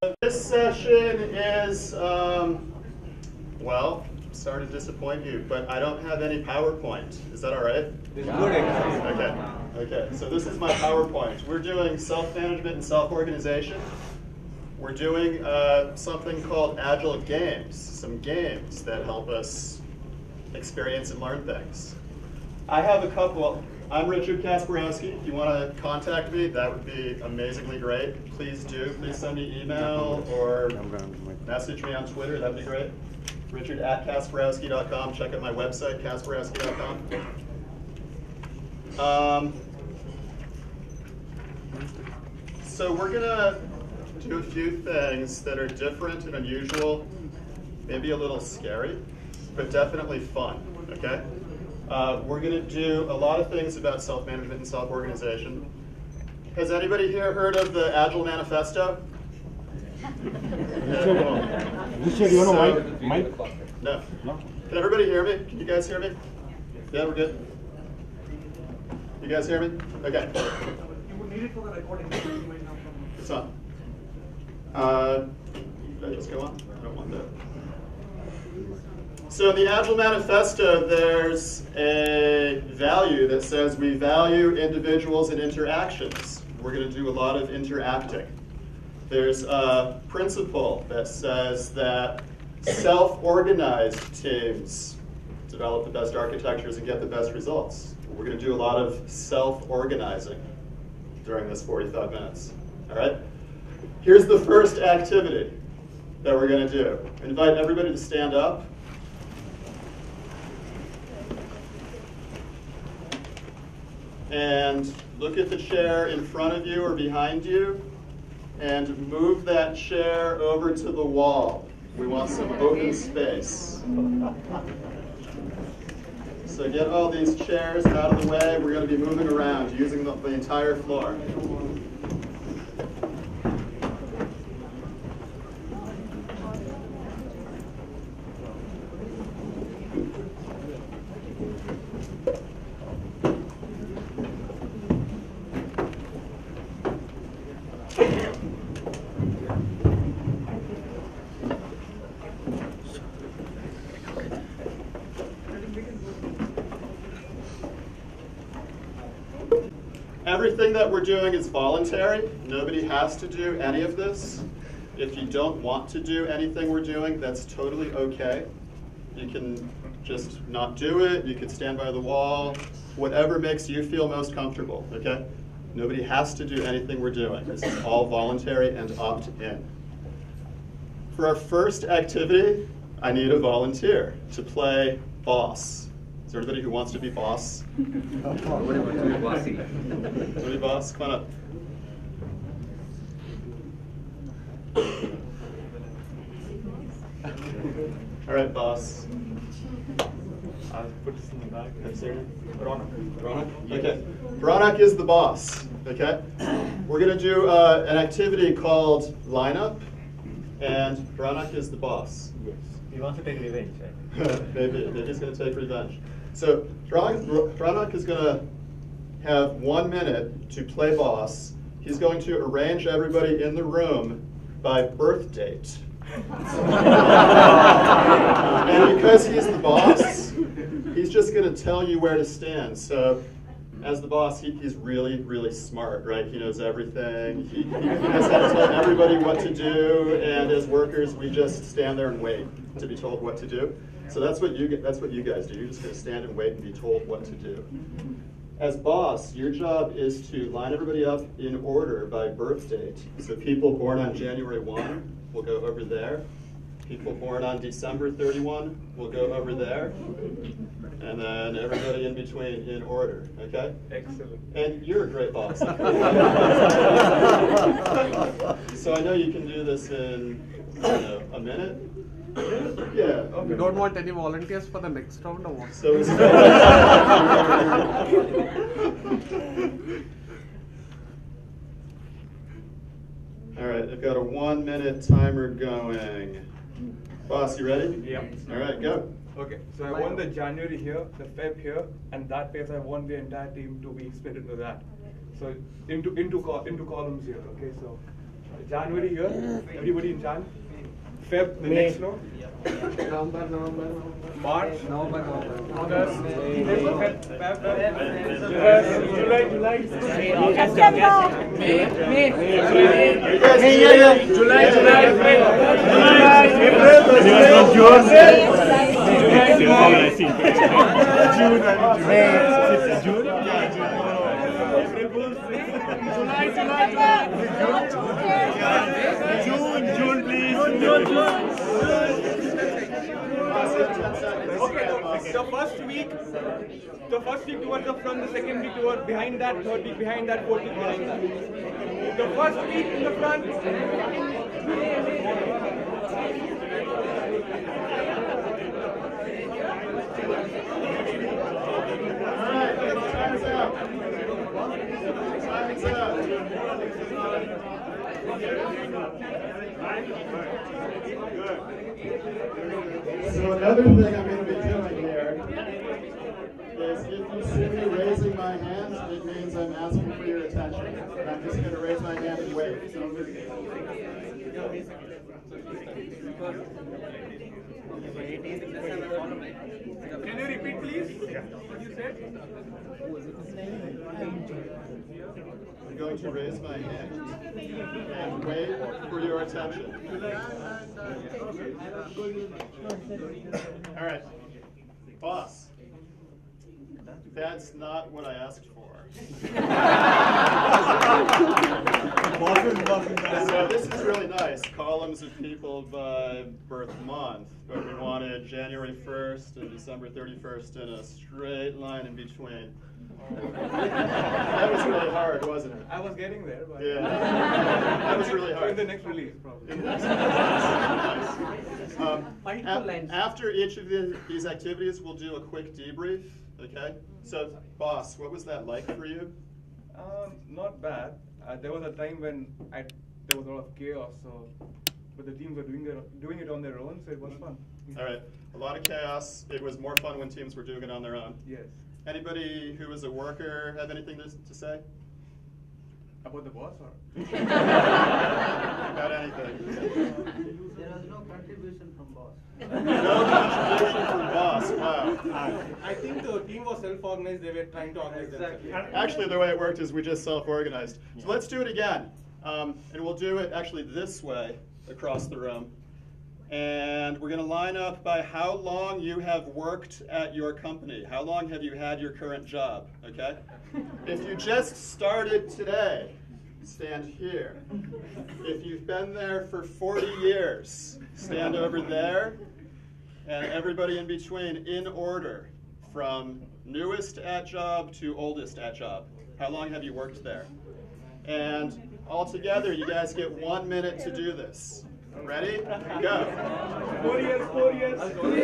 This session is, well, sorry to disappoint you, but I don't have any PowerPoint. Is that all right? Okay, so this is my PowerPoint. We're doing self-management and self-organization. We're doing something called Agile games, some games that help us experience and learn things. I have a couple. I'm Richard Kasparowski. If you want to contact me, that would be amazingly great. Please do. Please send me email or message me on Twitter. That'd be great. Richard@kasparowski.com. Check out my website, kasparowski.com. So we're going to do a few things that are different and unusual, maybe a little scary, but definitely fun, okay? We're going to do a lot of things about self-management and self-organization. Has anybody here heard of the Agile Manifesto? Richard, you know Mike? No. Can everybody hear me? Can you guys hear me? Yeah, we're good. You guys hear me? Okay. You would need it for the recording. It's on. Did I just go on? I don't want that. So in the Agile Manifesto, there's a value that says we value individuals and interactions. We're going to do a lot of interacting. There's a principle that says that self-organized teams develop the best architectures and get the best results. We're going to do a lot of self-organizing during this 45 minutes. All right? Here's the first activity that we're going to do. I invite everybody to stand up. And look at the chair in front of you or behind you, and move that chair over to the wall. We want some open space. So get all these chairs out of the way. We're going to be moving around using the entire floor. Everything that we're doing is voluntary. Nobody has to do any of this. If you don't want to do anything we're doing, that's totally okay. You can just not do it. You can stand by the wall. Whatever makes you feel most comfortable, okay? Nobody has to do anything we're doing. This is all voluntary and opt-in. For our first activity, I need a volunteer to play boss. Is there anybody who wants to be boss? Somebody boss? Come on up. All right, boss. I'll put this in the back. What's your name? Ronak. Okay. Ronak is the boss. Okay. We're going to do an activity called lineup, and Ronak is the boss. Yes. He wants to take revenge, right? Maybe he's going to take revenge. So Ronak is going to have 1 minute to play boss. He's going to arrange everybody in the room by birth date. And because he's the boss, he's just going to tell you where to stand. So as the boss, he's really, really smart, right? He knows everything. He knows how to tell everybody what to do, and as workers, we just stand there and wait to be told what to do. So that's what you guys do. You're just going to stand and wait and be told what to do. As boss, your job is to line everybody up in order by birth date. So people born on January 1 will go over there. People born on December 31 will go over there. And then everybody in between in order, okay? Excellent. And you're a great boss. So I know you can do this in, a minute. Yeah. Okay. You don't want any volunteers for the next round or what? So it's all right, I've got a 1 minute timer going. Boss, you ready? Yep. All right, go. Okay, so I want the January here, the Feb here, and that phase I want the entire team to be split into that. So into columns here. Okay, so January here, everybody in Jan. Feb, the next floor. November. March, August, Feb, July, Okay, the first week towards the front, the second week towards behind that, third week behind that, fourth week behind that. The first week in the front. Alright, time's up. Time's up. So another thing I'm going to be doing here is if you see me raising my hand, it means I'm asking for your attention. And I'm just going to raise my hand and wave. Can you repeat, please? What you said? I'm going to raise my hand and wait for your attention. All right, boss. That's not what I asked for. So this is really nice. Columns of people by birth month, but we wanted January 1st and December 31st in a straight line in between. That was really hard, wasn't it? I was getting there. But Yeah, that was really hard. In the next release, probably. After each of these activities, we'll do a quick debrief, okay? So, boss, what was that like for you? Not bad. There was a time when there was a lot of chaos, but the teams were doing it on their own, so it was fun. All right, a lot of chaos. It was more fun when teams were doing it on their own. Yes. Anybody who was a worker have anything to say? About the boss, or? About anything? There was no contribution from boss. No contribution from boss, wow. I think the team was self-organized, they were trying to organize themselves. Actually, the way it worked is we just self-organized. So let's do it again. And we'll do it actually this way across the room. And we're going to line up by how long you have worked at your company. How long have you had your current job, okay? If you just started today, stand here. If you've been there for 40 years, stand over there. And everybody in between, in order, from newest at job to oldest at job. How long have you worked there? And all together, you guys get 1 minute to do this. Ready? Go. 4 years, 4 years. 4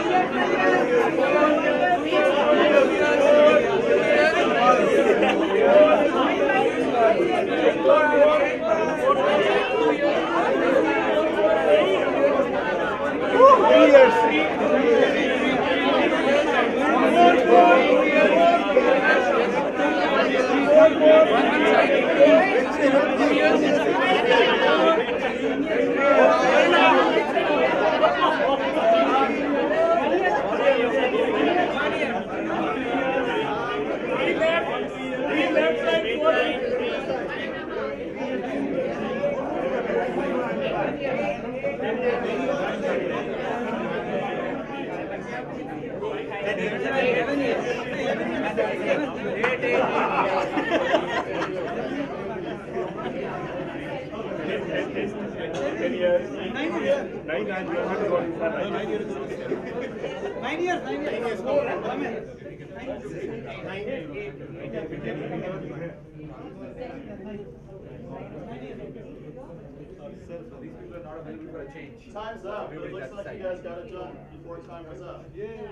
Time's up. It looks like you guys got it done before time was up.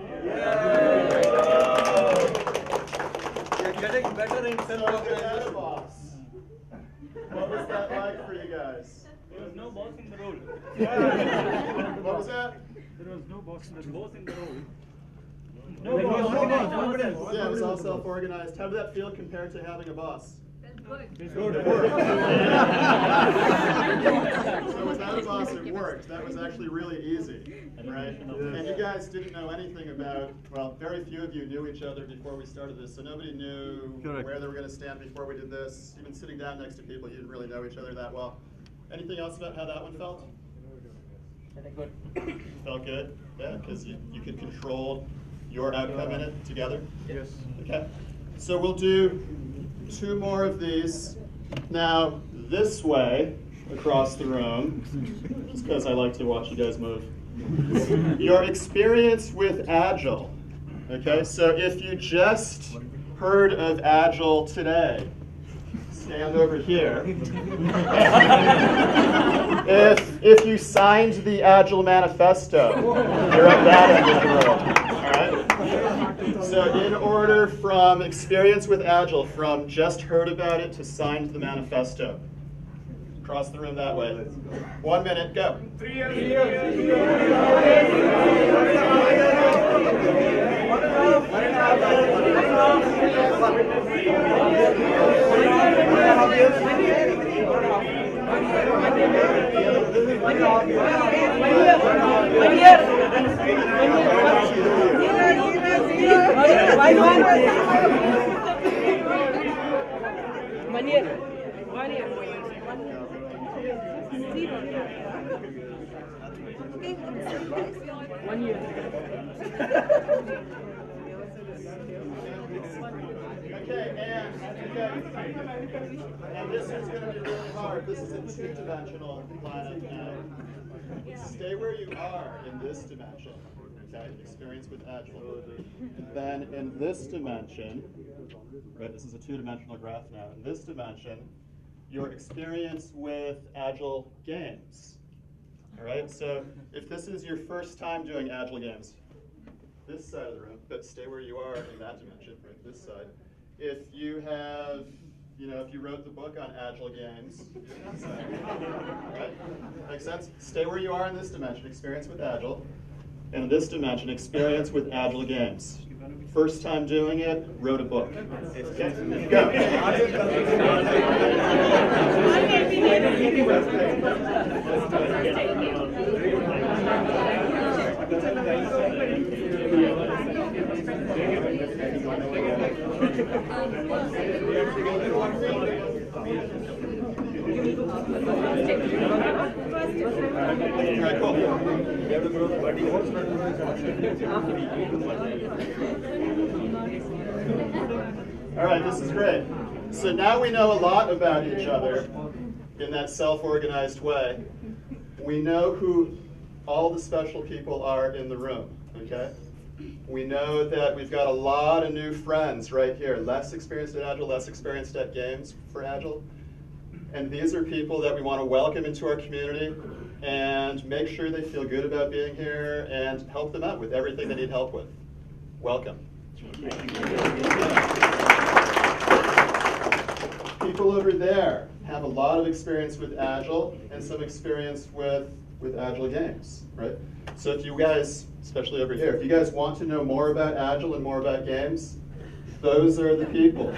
You're getting better in self-organization. Boss. What was that like for you guys? There was no boss in the role. What was that? There was no boss in the role. Yeah, it was all self-organized. How did that feel compared to having a boss? So without a boss, it worked. That was actually really easy, right? And you guys didn't know anything about, well, very few of you knew each other before we started this, so nobody knew where they were going to stand before we did this. Even sitting down next to people, you didn't really know each other that well. Anything else about how that one felt? Good. Felt good? Yeah, because you could control your outcome in it together? Yes. Okay. So we'll do 2 more of these. Now, this way, across the room, just because I like to watch you guys move. Your experience with Agile. Okay, so if you just heard of Agile today, stand over here. If you signed the Agile Manifesto, you're at that end of the room. All right? So in order from experience with Agile, from just heard about it to signed the manifesto. Across the room that way. 1 minute, go. 3 years. 1 year. 1 year. And this is going to be really hard. This is a 2-dimensional lineup now. Stay where you are in this dimension. Okay, experience with Agile. Then in this dimension, right, this is a 2-dimensional graph now. In this dimension, your experience with Agile games. All right, so if this is your first time doing Agile games, this side of the room, but stay where you are in that dimension, right, this side. If you have, if you wrote the book on Agile games, that side, right? Makes sense? Stay where you are in this dimension, experience with Agile. And in this dimension, experience with Agile games. First time doing it, wrote a book. Okay, go. All right, cool. All right, this is great. So now we know a lot about each other in that self-organized way. We know who all the special people are in the room, okay? We know that we've got a lot of new friends right here. Less experienced at Agile, less experienced at games for Agile. And these are people that we want to welcome into our community and make sure they feel good about being here and help them out with everything they need help with. Welcome. People over there have a lot of experience with Agile and some experience with Agile games, right? So if you guys, especially over here, if you guys want to know more about Agile and more about games, those are the people.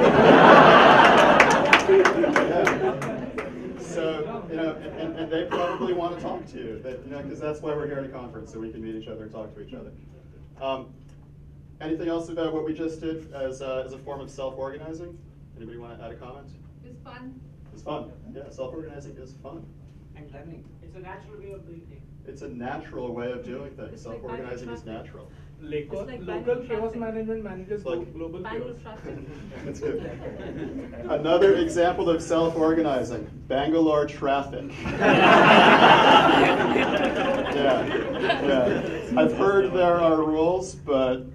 Yeah. So, and they probably want to talk to you, because that's why we're here at a conference, so we can meet each other and talk to each other. Anything else about what we just did as a form of self-organizing? Anybody want to add a comment? It's fun. It's fun. Yeah, self-organizing is fun. And learning. It's a natural way of doing things. It's a natural way of doing things. Self-organizing is natural. Local Bangalore chaos traffic. management manages global Bangalore chaos. traffic. That's good. Another example of self-organizing, Bangalore traffic. Yeah. I've heard there are rules, but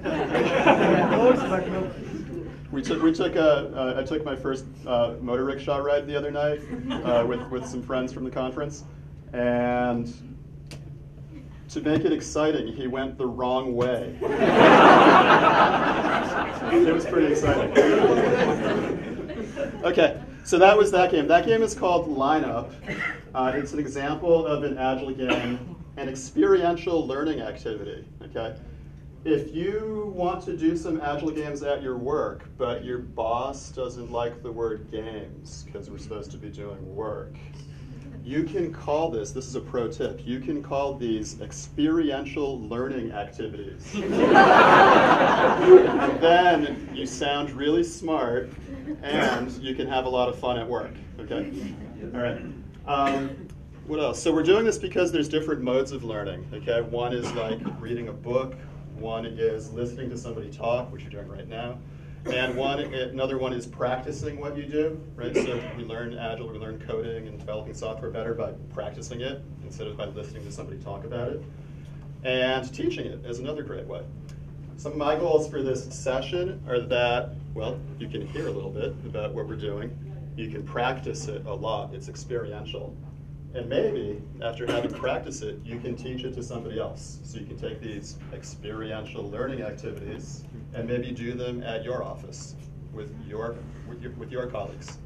I took my first motor rickshaw ride the other night with some friends from the conference, and to make it exciting, he went the wrong way. It was pretty exciting. Okay, so that was that game. That game is called Lineup. It's an example of an Agile game, an experiential learning activity. Okay, if you want to do some Agile games at your work, but your boss doesn't like the word games because we're supposed to be doing work, you can call this is a pro tip, you can call these experiential learning activities. And then you sound really smart and you can have a lot of fun at work, okay? All right. What else? So we're doing this because there's different modes of learning, okay? One is like reading a book, one is listening to somebody talk, which you're doing right now, and another one is practicing what you do, right? So we learn Agile, we learn coding and developing software better by practicing it instead of by listening to somebody talk about it. And teaching it is another great way. Some of my goals for this session are that, well, you can hear a little bit about what we're doing. You can practice it a lot. It's experiential. And maybe, after having practiced it, you can teach it to somebody else. So you can take these experiential learning activities and maybe do them at your office with your colleagues.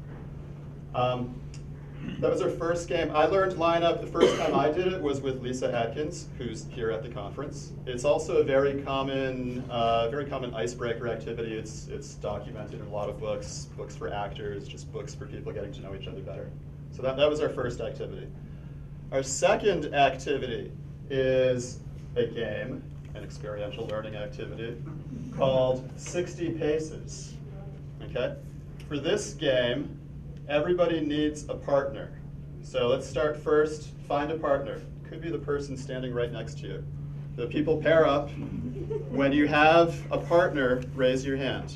That was our first game. I learned lineup. The first time I did it was with Lisa Atkins, who's here at the conference. It's also a very common icebreaker activity. It's documented in a lot of books for actors, just books for people getting to know each other better. So that was our first activity. Our second activity is a game, an experiential learning activity, called 60 Paces. Okay? For this game, everybody needs a partner. So let's start first, find a partner. Could be the person standing right next to you. The people pair up. When you have a partner, raise your hand.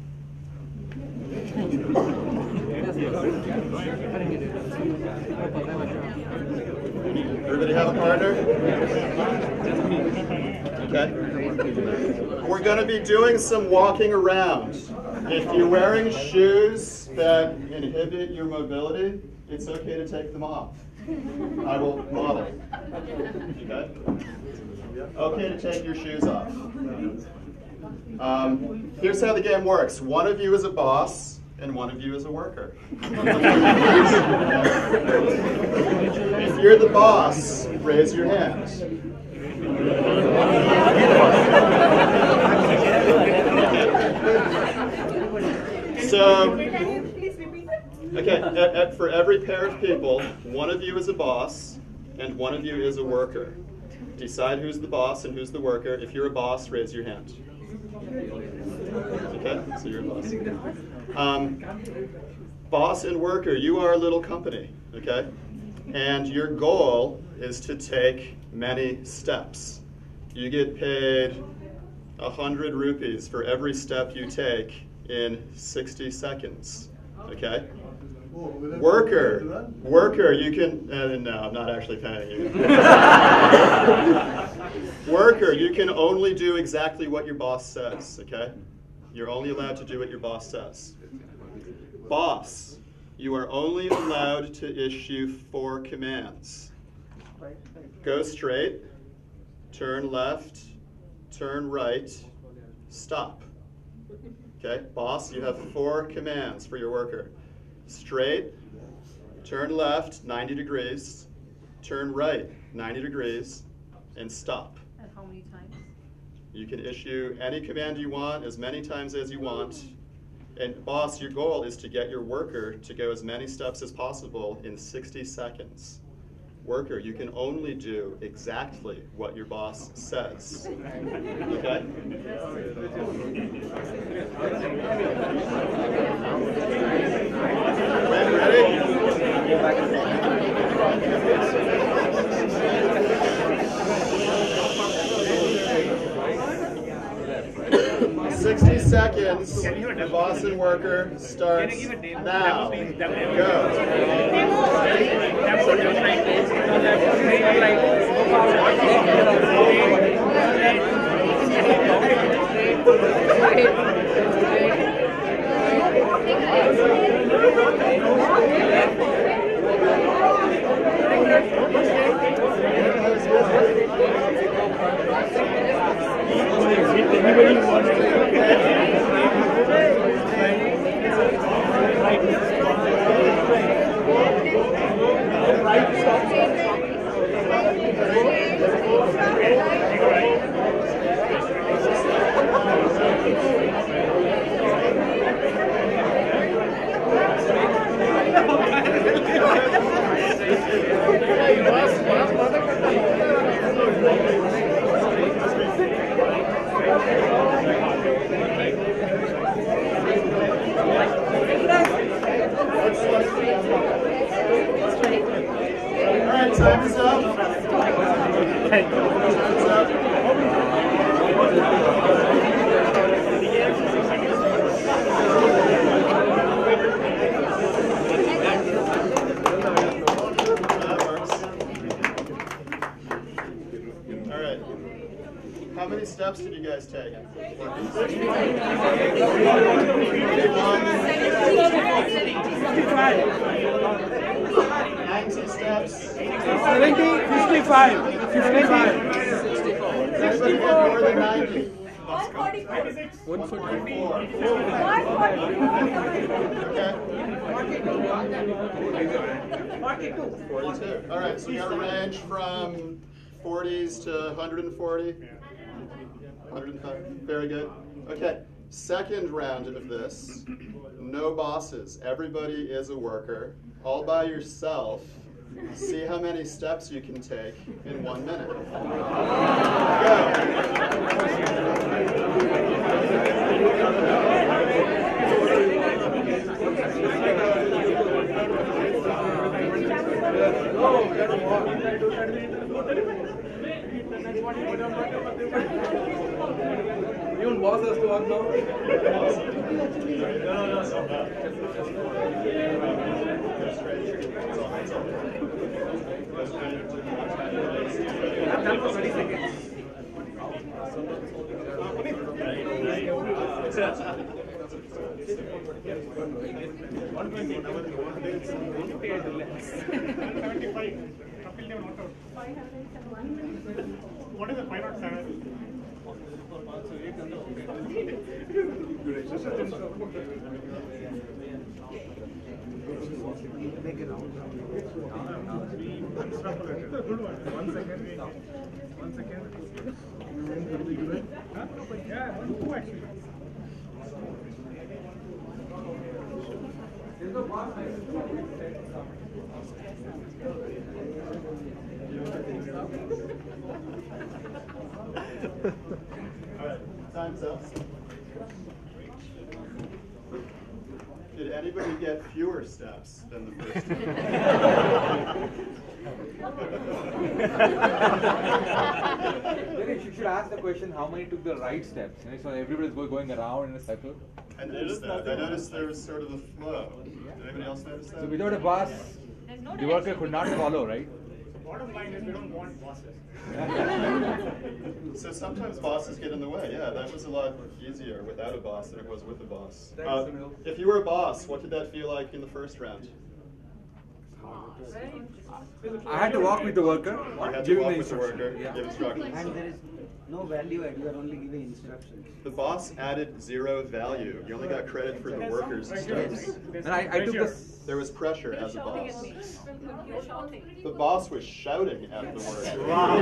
Everybody have a partner? Okay. We're going to be doing some walking around. If you're wearing shoes that inhibit your mobility, it's okay to take them off. I will model. Okay? Okay to take your shoes off. Here's how the game works. One of you is a boss, and one of you is a worker. If you're the boss, raise your hand. So, okay, for every pair of people, one of you is a boss, and one of you is a worker. Decide who's the boss and who's the worker. If you're a boss, raise your hand. Okay, so you're a boss. Boss and worker, you are a little company, okay? And your goal is to take many steps. You get paid 100 rupees for every step you take in 60 seconds, okay? Worker, you can, no, I'm not actually paying you. Worker, you can only do exactly what your boss says, okay? You're only allowed to do what your boss says. Boss, you are only allowed to issue 4 commands. Go straight, turn left, turn right, stop. Okay, boss, you have 4 commands for your worker. Straight, turn left 90 degrees, turn right 90 degrees, and stop. And how many times? You can issue any command you want, as many times as you want. And boss, your goal is to get your worker to go as many steps as possible in 60 seconds. Worker, you can only do exactly what your boss says. Okay? Ready? 60 seconds. The boss and worker starts now. Go. steps did you guys take? 90 steps. 70, 55. 55. Everybody get more than 90. 144. Okay. 42. All right, so we got a range from 40s to 140. 105. Very good. Okay. Second round of this. No bosses. Everybody is a worker. All by yourself. See how many steps you can take in 1 minute. Even boss has to work now. I'm done for 30 seconds. What is the 507? Good one. 1 second. 1 second. Huh? Yeah, 2 actually. Alright, time's up. Did anybody get fewer steps than the first one? You should ask the question, how many took the right steps? So everybody's going around in a circle. I noticed that. I noticed there was sort of a flow. Did anybody else notice that? So without a boss, the worker could not follow, right? Bottom line is we don't want bosses. So sometimes bosses get in the way. Yeah, that was a lot easier without a boss than it was with a boss. If you were a boss, what did that feel like in the first round? I had to walk with the worker, You had to giving walk the with the worker, instruction. give instructions. And there is no value add, you are only giving instructions. The boss added 0 value. You only got credit for the worker's steps. And I took this. There was pressure as a boss. The boss was shouting at the worker.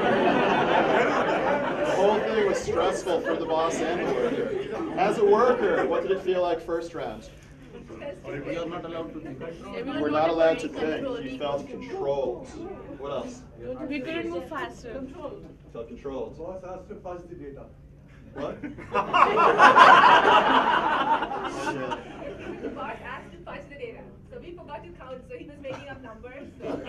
The whole thing was stressful for the boss and the worker. As a worker, what did it feel like first round? We are not allowed to think. We're not allowed to think. You felt controlled. What else? We couldn't move faster. Felt controlled. Boss has to pass the data. What? The boss asked to punch the data. So we forgot to count, so he was making up numbers.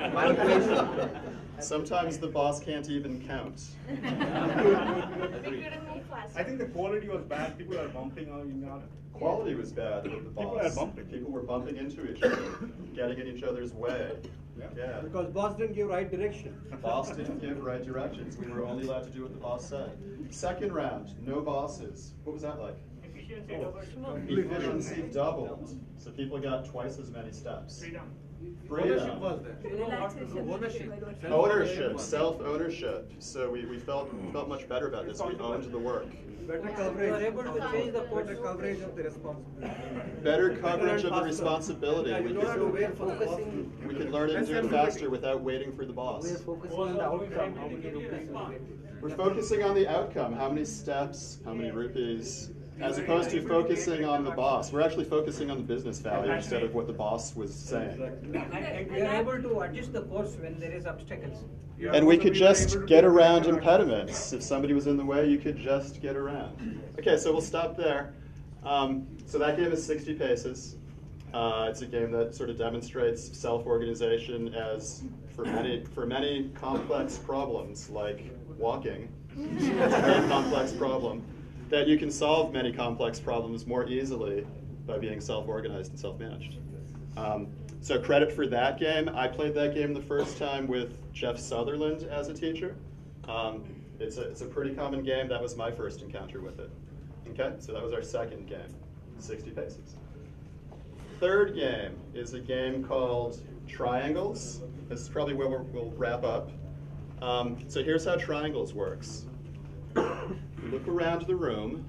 Sometimes the boss can't even count. We couldn't move faster. I think the quality was bad. People are bumping out. Quality was bad with the boss. People are bumping. People were bumping into each other, getting in each other's way. Yeah. Because boss didn't give right direction. Boss didn't give right directions. We were only allowed to do what the boss said. Second round, no bosses. What was that like? Efficiency doubled. So people got twice as many steps. Freedom. was there. Ownership, self-ownership. So we felt much better about this. We owned the work. Better coverage. You are able to change the better coverage of the responsibility. Better coverage of the responsibility. Yeah, We you know, we are focusing. could learn it and do it faster without waiting for the boss. We are focusing on the outcome. How many rupees we get. We're focusing on the outcome. How many steps, how many rupees, as opposed to focusing on the boss. We're actually focusing on the business value instead of what the boss was saying. And we are able to adjust the course when there is obstacles. And we could just get around impediments. If somebody was in the way, you could just get around. Okay, so we'll stop there. So that game is 60 paces. It's a game that sort of demonstrates self-organization as, for many complex problems, like walking, it's a very complex problem, that you can solve many complex problems more easily by being self-organized and self-managed. So credit for that game. I played that game the first time with Jeff Sutherland as a teacher. It's a pretty common game. That was my first encounter with it. Okay, so that was our second game, 60 paces. Third game is a game called Triangles. This is probably where we'll wrap up. So here's how Triangles works. You look around the room,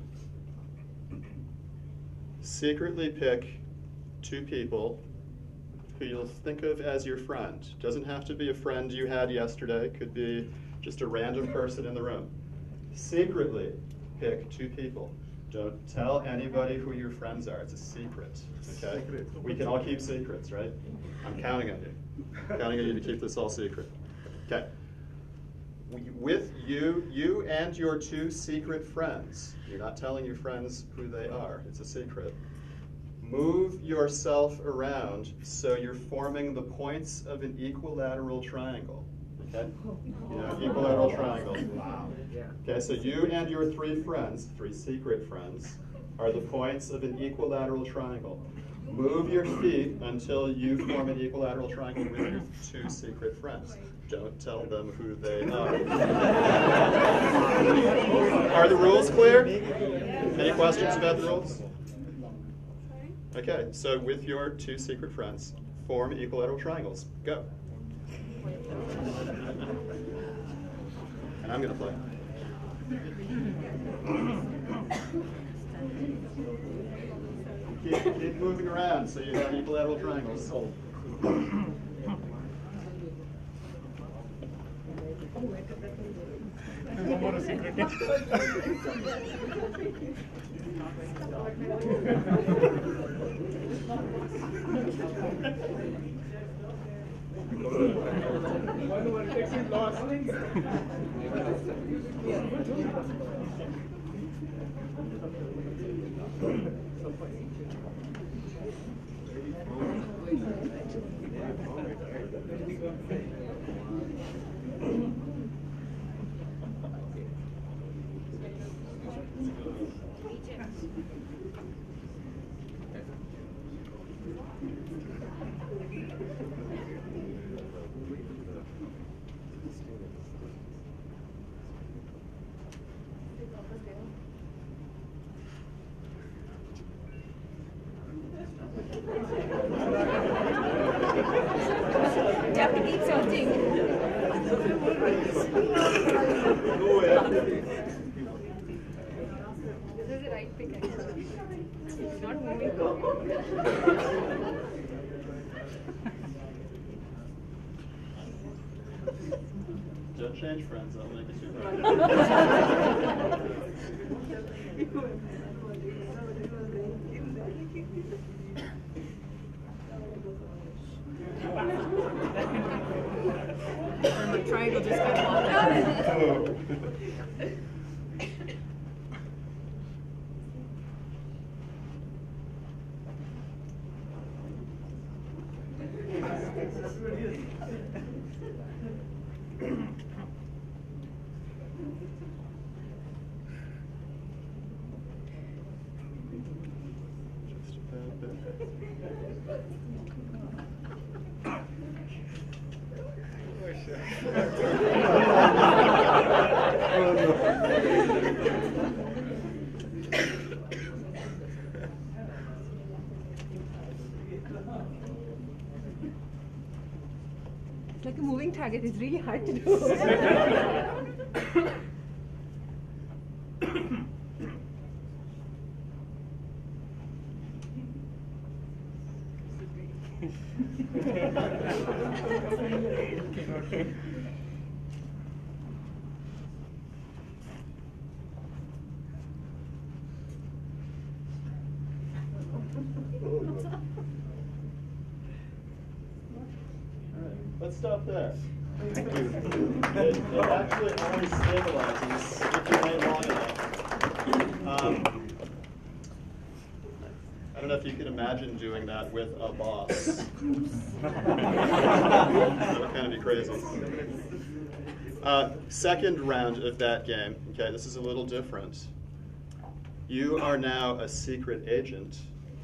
secretly pick two people who you'll think of as your friend. Doesn't have to be a friend you had yesterday. Could be just a random person in the room. Secretly pick two people. Don't tell anybody who your friends are. It's a secret, okay? We can all keep secrets, right? I'm counting on you. Counting on you to keep this all secret. Okay. With you and your two secret friends, you're not telling your friends who they are. It's a secret. Move yourself around so you're forming the points of an equilateral triangle. Okay? Yeah, equilateral triangle. Wow. Okay, so you and your three friends, three secret friends, are the points of an equilateral triangle. Move your feet until you form an equilateral triangle with your two secret friends. Don't tell them who they are. Are the rules clear? Any questions about the rules? Okay, so with your two secret friends, form equilateral triangles. Go. And I'm going to play. Keep moving around so you have equilateral triangles. No more a secret. One takes it lost. You have to keep searching. This is the right pick, actually. It's not moving. Don't change friends, I'll make it too hard. The triangle just got involved. It's like a moving target. It's really hard to do. Let's stop there. It actually only stabilizes if you wait long enough. I don't know if you can imagine doing that with a boss. That would kind of be crazy. Second round of that game. Okay, this is a little different. You are now a secret agent,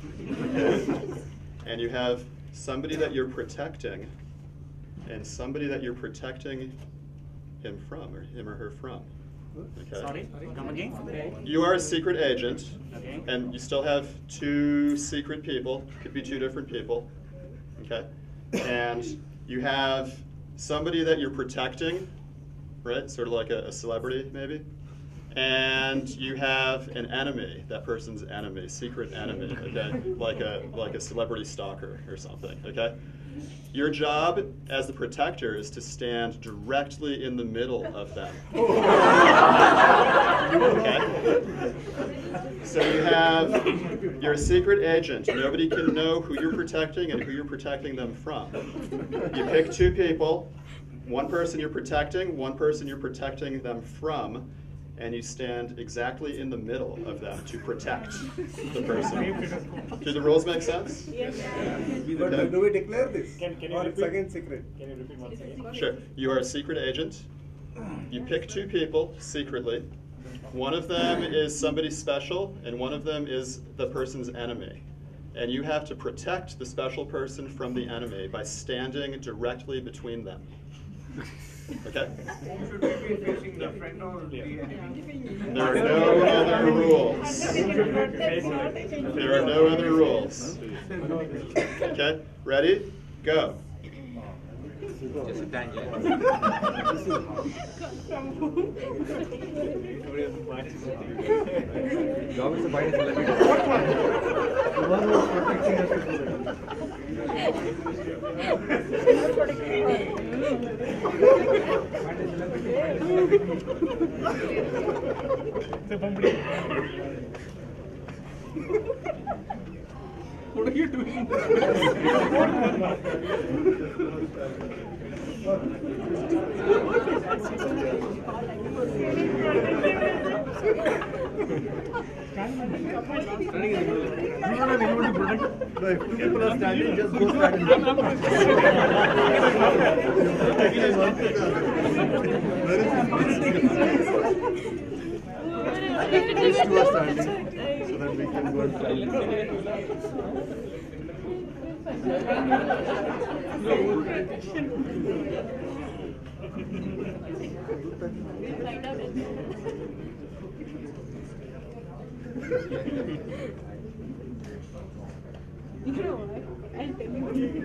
and you have somebody that you're protecting and somebody that you're protecting him or her from. Okay. Sorry, come again. You are a secret agent, Okay. and you still have two secret people. Could be two different people. Okay, and you have somebody that you're protecting, right? Sort of like a celebrity, maybe. And you have an enemy, that person's enemy, secret enemy, okay? Like a celebrity stalker or something, okay? Your job as the protector is to stand directly in the middle of them. Okay? So you're a secret agent. Nobody can know who you're protecting and who you're protecting them from. You pick two people, one person you're protecting, one person you're protecting them from, and you stand exactly in the middle of them to protect the person. Do the rules make sense? Yes. Okay. Do we declare this? Can you or it's repeat? again secret? Can you repeat once again? Sure. You are a secret agent. You pick two people secretly. One of them is somebody special, and one of them is the person's enemy. And you have to protect the special person from the enemy by standing directly between them. Okay? Should we be facing the friend or the enemy? There are no other rules. There are no other rules. Okay? Ready? Go. Just a tangent. Job is to find a celebrity. The one who is protecting us to do that. What are you doing? You don't have anyone to protect. No, if two people are standing, just go stand in These two are standing, so that we can go and stand. You know what? I'll tell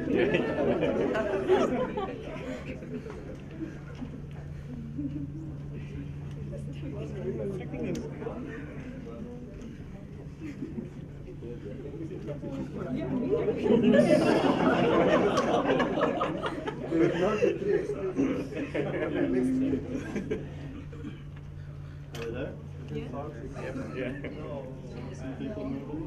Are we there? Yeah. Some people move.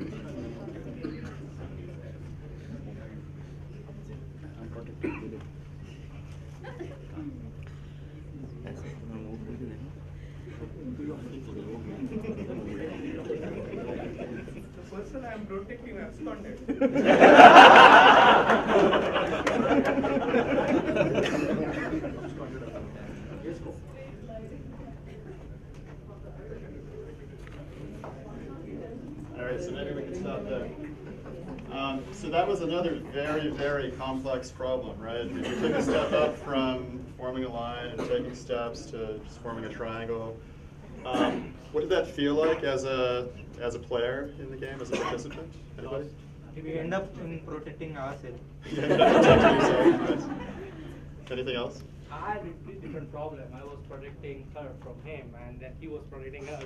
The person I am protecting absconded. All right, so maybe we can stop there. So that was another very, very complex problem, right? We took a step up from forming a line and taking steps to just forming a triangle. What did that feel like as a player in the game, as a participant? Anybody? We end up in protecting ourselves. Yeah, protecting yourself. Nice. Anything else? I had a different problem. I was protecting her from him, and then he was protecting her.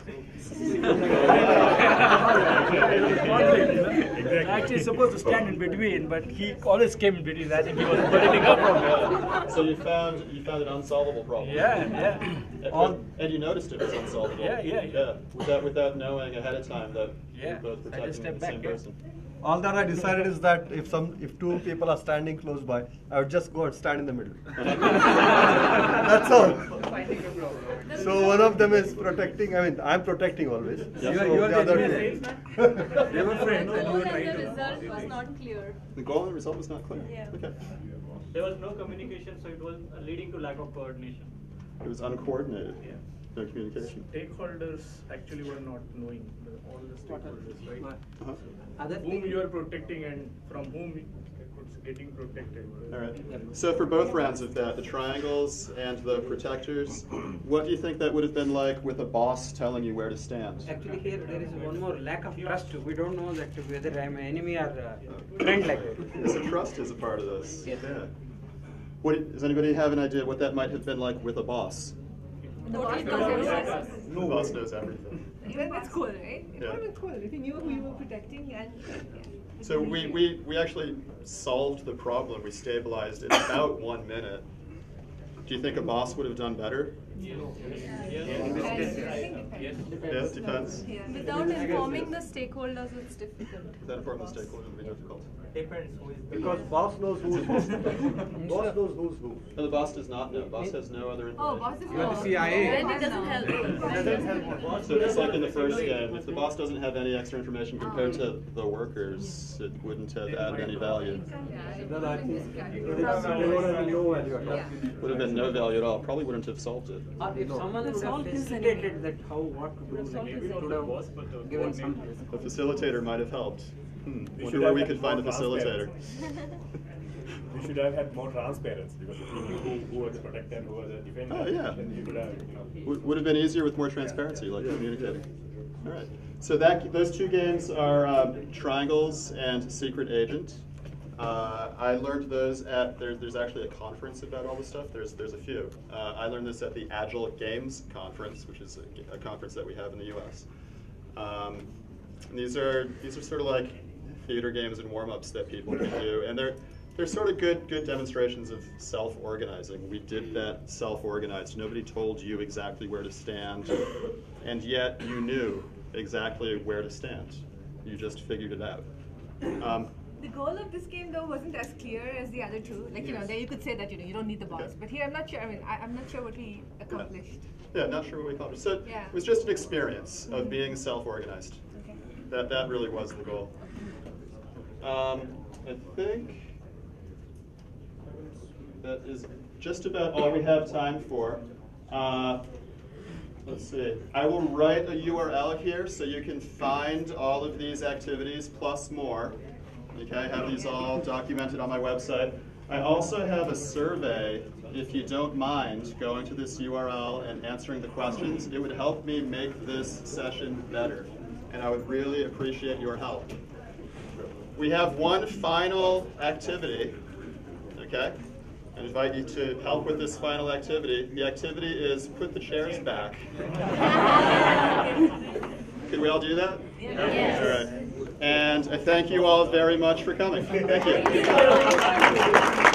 Exactly. Actually, supposed to stand in between, but he always came in between. I think he was protecting her from her. So you found an unsolvable problem. Yeah. And you noticed it was unsolvable. Yeah. Without knowing ahead of time that Yeah, you're both I just protecting the stepped back, same yeah. person. All that I decided is that if two people are standing close by, I would just go and stand in the middle. That's all. So one of them is protecting. I mean, I'm protecting always. Yeah. So You are the other the two. They were friends, and you were The trying to. result was not clear. The goal and the result was not clear. Yeah. Okay. There was no communication, so it was leading to lack of coordination. It was uncoordinated. Yeah. No communication. Stakeholders actually were not knowing all the stakeholders, right? Uh-huh. Whom you are protecting and from whom it's getting protected. All right. So for both rounds of that, the triangles and the protectors, what do you think that would have been like with a boss telling you where to stand? Actually, here there is one more lack of trust. We don't know that whether I am an enemy or friend like that. So trust is a part of this. Yes. Yeah. Does anybody have an idea what that might have been like with a boss? The boss knows everything. The boss knows everything. Even that's cool, right? It Yeah. would have been cool if you knew who you were protecting and. So we actually solved the problem. We stabilized it in about 1 minute. Do you think a boss would have done better? Yes. Yes, depends. Without informing the stakeholders, it's difficult. That informing the stakeholders would be difficult. Depends who is the Because boss knows who's who. Boss knows who's who. No, the boss does not know. Boss has no other information. Oh, boss is You are the CIA. Then it doesn't help. So just like in the first game, if the boss doesn't have any extra information compared to the workers, it wouldn't have added any value. Then I think they would have no value at all. Would have been no value at all. Probably wouldn't have solved it. If someone would have facilitated that how what to do, like maybe it would have given some. A facilitator might have helped. Wonder where we could find a facilitator. We should have had more transparency because if you knew who was the protector and who was the defender, Oh, yeah. then you could have, Would have been easier with more transparency, like communicating. All right. So those two games are Triangles and Secret Agent. I learned those at there's actually a conference about all this stuff. There's a few. I learned this at the Agile Games conference, which is a conference that we have in the U.S. These are sort of like theater games and warm-ups that people can do, and they're sort of good demonstrations of self-organizing. We did that self-organized. Nobody told you exactly where to stand, and yet you knew exactly where to stand. You just figured it out. The goal of this game, though, wasn't as clear as the other two. Like, there you could say that, you don't need the boss. Okay. But here, I'm not sure. I mean, I'm not sure what we accomplished. Yeah, not sure what we accomplished. So Yeah. it was just an experience of being self-organized. Okay. That really was the goal. I think that is just about all we have time for. Let's see. I will write a URL here so you can find all of these activities plus more. Okay, I have these all documented on my website. I also have a survey, if you don't mind going to this URL and answering the questions. It would help me make this session better, and I would really appreciate your help. We have one final activity, okay? I invite you to help with this final activity. The activity is put the chairs back. Could we all do that? Yes. All right. And I thank you all very much for coming. Thank you.